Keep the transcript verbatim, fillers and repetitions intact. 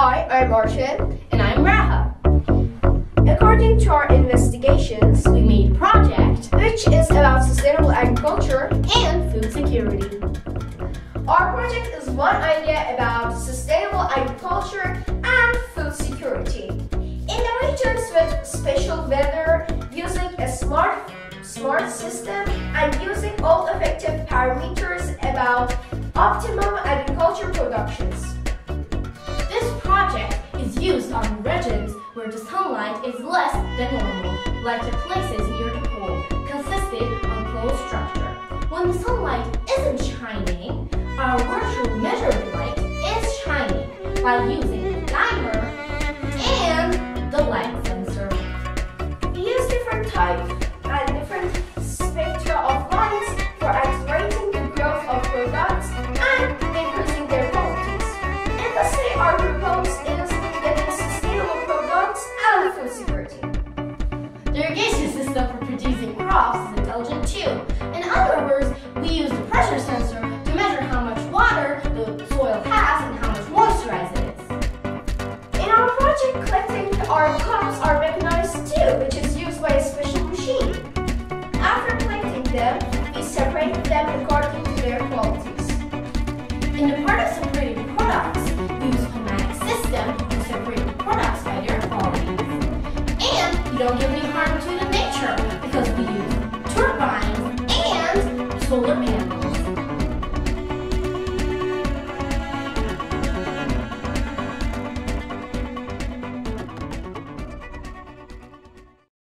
Hi, I'm Archie. And I'm Rahart. According to our investigations, We made a project which is about sustainable agriculture, and food security. our project is one idea about sustainable agriculture and food security. In the regions with special weather, using a smart, smart system and using all effective parameters about optimum agriculture productions. This project is used on regions where the sunlight is less than normal, like the places near the pole, consisted of closed structure. When the sunlight isn't shining, our virtual measured light is shining by using the dimer and the light sensor. We use different types and different spectra of lights for accelerating the growth of products and increasing their qualities. Industry are proposed in getting sustainable products and food security. The irrigation system for producing crops is intelligent too. In other words, we use the pressure sensor to measure how much water the soil has and how much moisturized it is. In our project, collecting our